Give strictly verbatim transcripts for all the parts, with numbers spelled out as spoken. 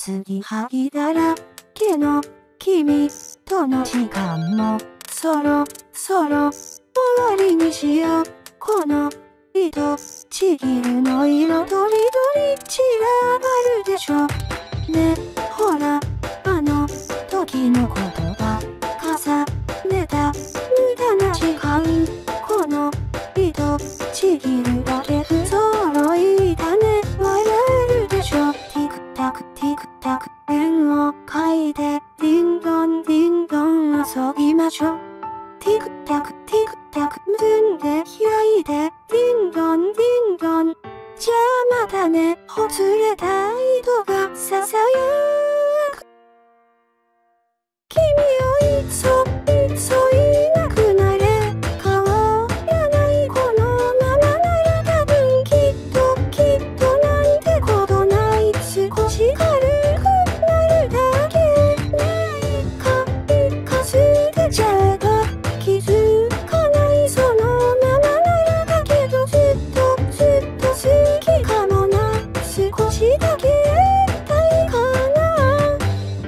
継ぎはぎだらけの君との時間もそろそろ終わりにしよう。この糸ちぎるの色とりどり散らばるでしょ。ねほらあの時の言葉重ねた無駄な時間。この糸ちぎるだけ不揃いだね。笑えるでしょ。ティクタクティクタク円を描いてディンドンディンドン遊びましょう。ティクタクティクタク結んで開いてディンドンディンドン。じゃあまたね。ほつれた糸がささやく。君をいっそいっそいなくなれ。変わらないこのままなら多分きっときっとなんてことない。少し軽くなるだけ。ないかいか捨てちゃえば気づかないそのままならだけどずっとずっと好きかもな。少しだけたいかな。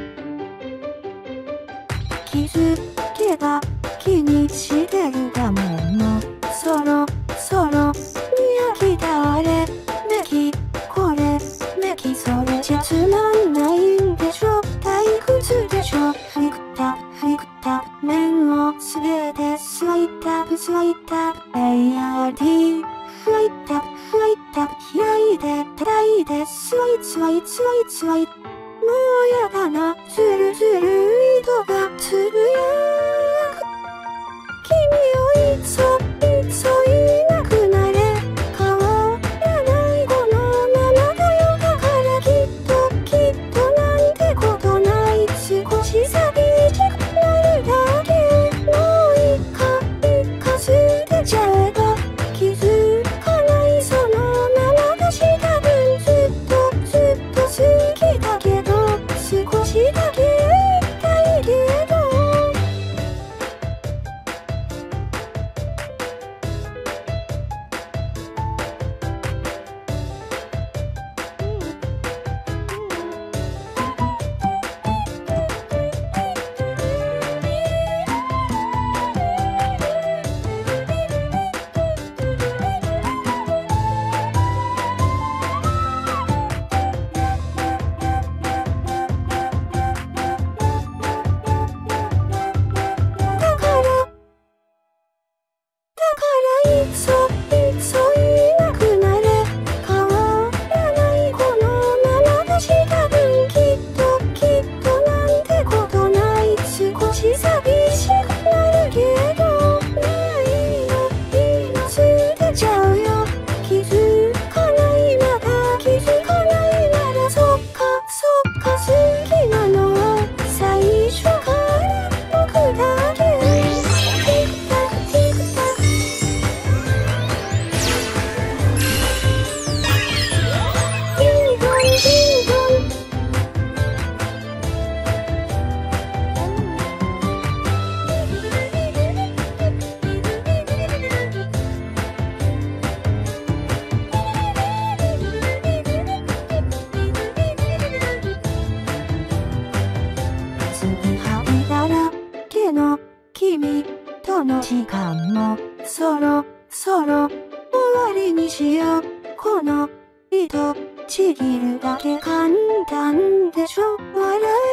気づけば気にしてる画面もそろそろ見飽きたあれべきこれべきそれじゃつまんないんでしょ。退屈でしょ。フリクタフリクタ面をすべてスワイタブスワイタブ エーアールティー フライタブフライタブ開いて叩いてスワイスワイスワイスワイ。もうやだなずるずる糸がつぶやく。君をいっそいっそいなくなれ。変わらないこのままだよ。だからきっときっとなんてことない。少し寂しくなるだけ。もういっかいっか捨てちゃえば気づかないそのままだし。多分ずっとずっと好きだけど少しだけ痛いけど。いっそいっそいなくなれ。変わらないこのままだし。多分きっときっとなんてことない。少し寂しくなるけど。ないよいいの捨てちゃうよ。気づかないまだ気づかないまだ。そっかそっか好きなのは最初から僕だけ。ティクタクティクタク継ぎはぎだらけの君との時間もそろそろ終わりにしよう。この糸ちぎるだけ簡単でしょ。笑え